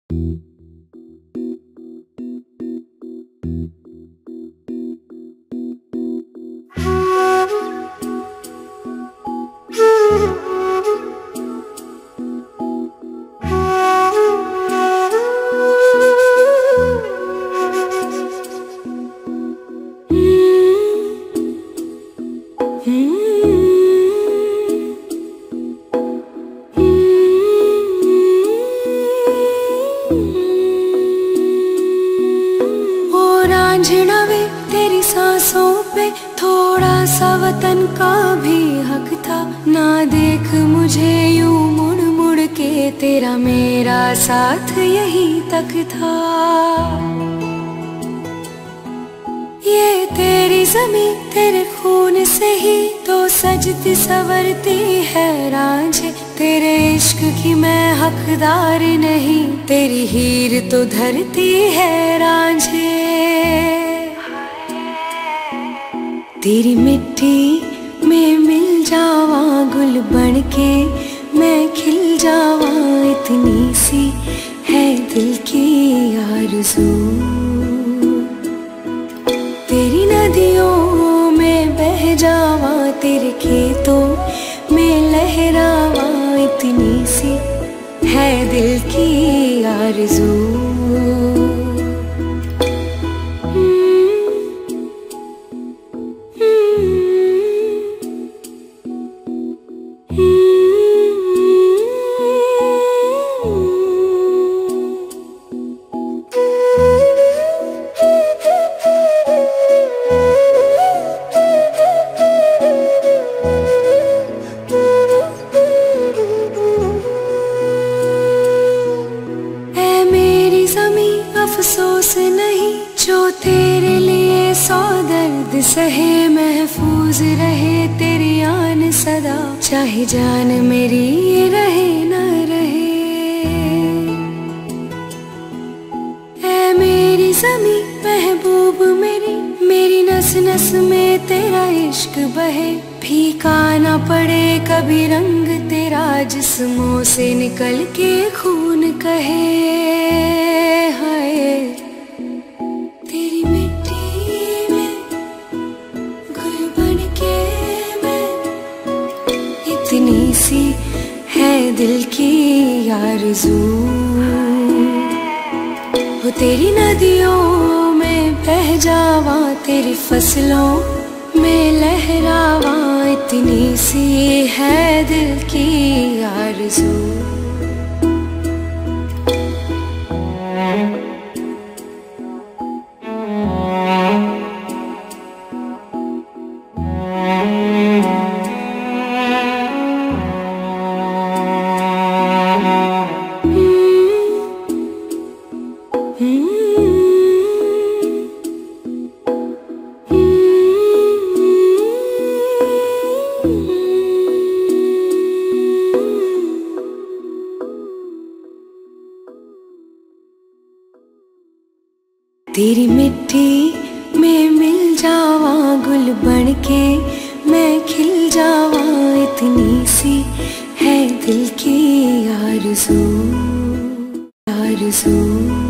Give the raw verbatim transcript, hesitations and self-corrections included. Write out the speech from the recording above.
वे तेरी सांसों पे थोड़ा सा वतन का भी हक था। ना देख मुझे यूं मुड़ मुड़ के, तेरा मेरा साथ यहीं तक था। ये तेरी ज़मीं तेरे खून से ही तो सजती संवरती है रांझे। तेरे इश्क की मैं हकदार नहीं, तेरी हीर तो धरती है रांझे। तेरी मिट्टी में मिल जावा गुल बन के, मैं खिल जावा, इतनी सी है दिल की आरज़ू। तेरी नदियों में बह जावा, तेरे खेतों में लहरावा, इतनी सी है दिल की आरज़ू। अफसोस नहीं जो तेरे लिए सौ दर्द सहे, महफूज रहे तेरी आन सदा, चाहे जान मेरी रहे न रहे। ऐ मेरी ज़मीं महबूब मेरी, मेरी नस नस में तेरा इश्क बहे। फीका ना पड़े कभी रंग तेरा, जिस्मों से निकल के खून कहे। हाय तेरी मिट्टी में गुल बन के मैं, इतनी सी है दिल की आरज़ू। वो तेरी नदियों में बह जावा, तेरी फसलों में लहरावा, इतनी सी है दिल की आरज़ू। तेरी मिट्टी में मिल जावा गुल बन के, मैं खिल जावा, इतनी सी है दिल की आरज़ू आरज़ू।